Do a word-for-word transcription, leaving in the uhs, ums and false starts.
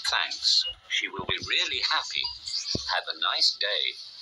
Thanks. She will be really happy. Have a nice day.